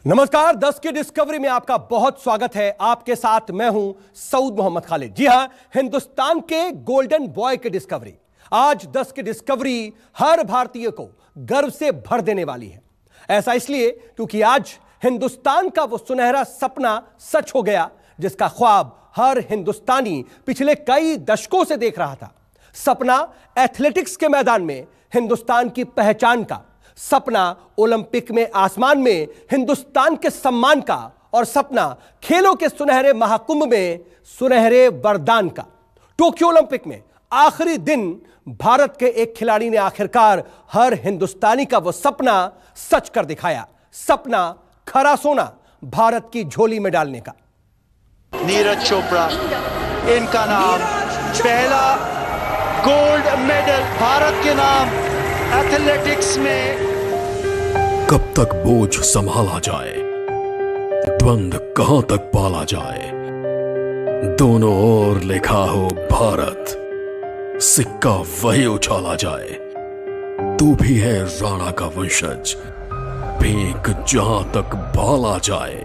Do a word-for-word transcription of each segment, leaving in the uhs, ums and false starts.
नमस्कार, दस की डिस्कवरी में आपका बहुत स्वागत है। आपके साथ मैं हूं सऊद मोहम्मद खालिद। जी हां, हिंदुस्तान के गोल्डन बॉय की डिस्कवरी। आज दस की डिस्कवरी हर भारतीय को गर्व से भर देने वाली है। ऐसा इसलिए क्योंकि आज हिंदुस्तान का वो सुनहरा सपना सच हो गया जिसका ख्वाब हर हिंदुस्तानी पिछले कई दशकों से देख रहा था। सपना एथलेटिक्स के मैदान में हिंदुस्तान की पहचान का, सपना ओलंपिक में आसमान में हिंदुस्तान के सम्मान का, और सपना खेलों के सुनहरे महाकुंभ में सुनहरे वरदान का। टोक्यो ओलंपिक में आखिरी दिन भारत के एक खिलाड़ी ने आखिरकार हर हिंदुस्तानी का वो सपना सच कर दिखाया। सपना खरा सोना भारत की झोली में डालने का। नीरज चोपड़ा, इनका नाम, पहला गोल्ड मेडल भारत के नाम एथलेटिक्स में। कब तक बोझ संभाला जाए, द्वंद कहां तक पाला जाए, दोनों ओर लिखा हो भारत, सिक्का वही उछाला जाए। तू भी है राणा का वंशज, फेंक जहां तक भाला जाए।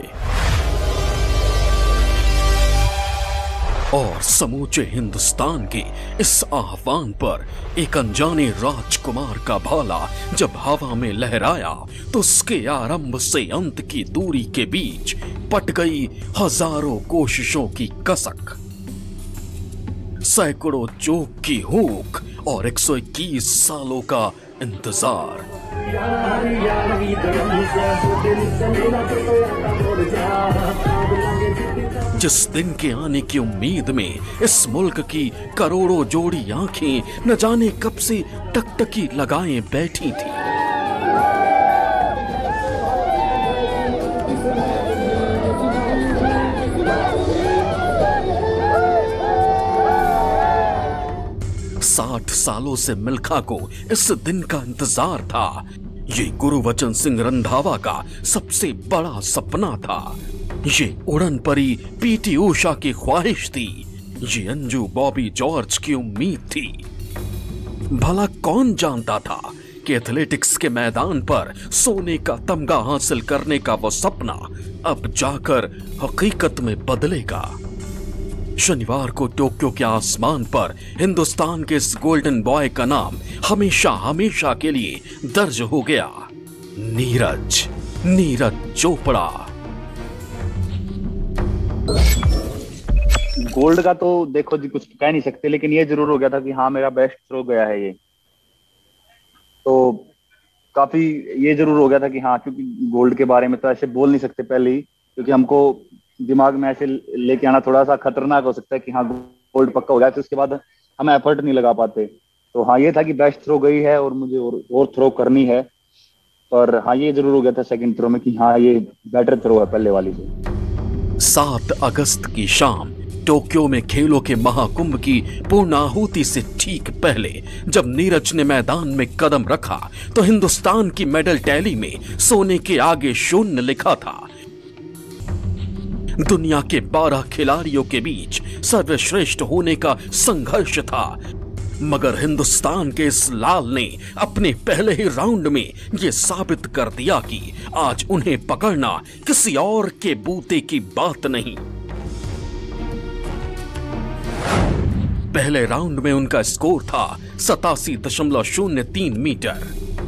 और समूचे हिंदुस्तान के इस आह्वान पर एक अनजाने राजकुमार का भाला जब हवा में लहराया तो उसके आरंभ से अंत की दूरी के बीच पट गई हजारों कोशिशों की कसक, सैकड़ों चोक की हुक और एक सौ इक्कीस सालों का इंतजार। जिस दिन के आने की उम्मीद में इस मुल्क की करोड़ों जोड़ी आंखें न जाने कब से टकटकी लगाए बैठी थी। साठ सालों से मिल्खा को इस दिन का इंतजार था। ये गुरुवचन सिंह रंधावा का सबसे बड़ा सपना था। ये उड़न परी पीटी उषा की ख्वाहिश थी। ये अंजू बॉबी जॉर्ज की उम्मीद थी। भला कौन जानता था कि एथलेटिक्स के मैदान पर सोने का तमगा हासिल करने का वो सपना अब जाकर हकीकत में बदलेगा। शनिवार को टोक्यो के आसमान पर हिंदुस्तान के इस गोल्डन बॉय का नाम हमेशा हमेशा के लिए दर्ज हो गया। नीरज नीरज चोपड़ा। गोल्ड का तो देखो जी कुछ कह नहीं सकते, लेकिन ये जरूर हो गया था कि हाँ मेरा बेस्ट थ्रो गया है। ये तो काफी ये जरूर हो गया था कि हाँ, क्योंकि गोल्ड के बारे में तो ऐसे बोल नहीं सकते पहले ही, क्योंकि हमको दिमाग में ऐसे लेके आना थोड़ा सा खतरनाक हो सकता है कि हाँ गोल्ड पक्का हो गया, तो उसके बाद हम एफर्ट नहीं लगा पाते। तो हाँ ये था कि बेस्ट थ्रो गई है और मुझे और, और थ्रो करनी है। पर हाँ ये जरूर हो गया था सेकंड थ्रो में कि हाँ ये बेटर थ्रो है पहले वाली से। सात अगस्त की शाम टोक्यो में खेलों के महाकुंभ की पूर्णाहुति से ठीक पहले जब नीरज ने मैदान में कदम रखा तो हिंदुस्तान की मेडल टैली में सोने के आगे शून्य लिखा था। दुनिया के बारह खिलाड़ियों के बीच सर्वश्रेष्ठ होने का संघर्ष था, मगर हिंदुस्तान के इस लाल ने अपने पहले ही राउंड में यह साबित कर दिया कि आज उन्हें पकड़ना किसी और के बूते की बात नहीं। पहले राउंड में उनका स्कोर था सतासी दशमलव शून्य तीन मीटर।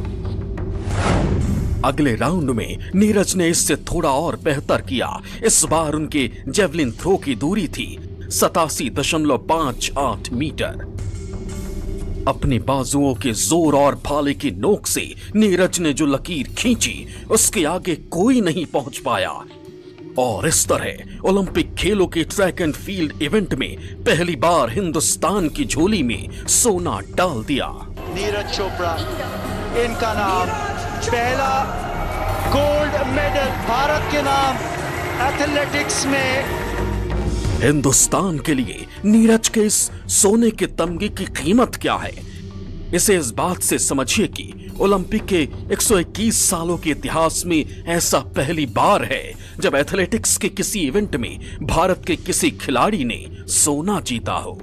अगले राउंड में नीरज ने इससे थोड़ा और बेहतर किया। इस बार उनके जेवलिन थ्रो की दूरी थी सतासी दशमलव पांच आठ मीटर। अपनी बाजुओं के जोर और भाले की नोक से नीरज ने जो लकीर खींची उसके आगे कोई नहीं पहुंच पाया, और इस तरह ओलंपिक खेलों के ट्रैक एंड फील्ड इवेंट में पहली बार हिंदुस्तान की झोली में सोना डाल दिया। नीरज चोपड़ा, इनका नाम, पहला गोल्ड मेडल भारत के नाम एथलेटिक्स में। हिंदुस्तान के लिए नीरज के इस सोने के तमगे की कीमत क्या है, इसे इस बात से समझिए कि ओलंपिक के एक सौ इक्कीस सालों के इतिहास में ऐसा पहली बार है जब एथलेटिक्स के किसी इवेंट में भारत के किसी खिलाड़ी ने सोना जीता हो।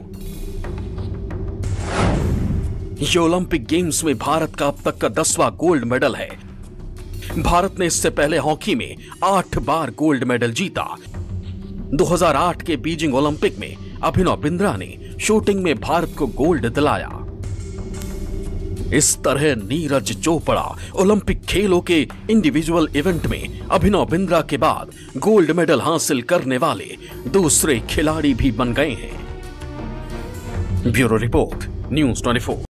ये ओलंपिक गेम्स में भारत का अब तक का दसवां गोल्ड मेडल है। भारत ने इससे पहले हॉकी में आठ बार गोल्ड मेडल जीता। दो हज़ार आठ के बीजिंग ओलंपिक में अभिनव बिंद्रा ने शूटिंग में भारत को गोल्ड दिलाया। इस तरह नीरज चोपड़ा ओलंपिक खेलों के इंडिविजुअल इवेंट में अभिनव बिंद्रा के बाद गोल्ड मेडल हासिल करने वाले दूसरे खिलाड़ी भी बन गए हैं। ब्यूरो रिपोर्ट, न्यूज़ चौबीस।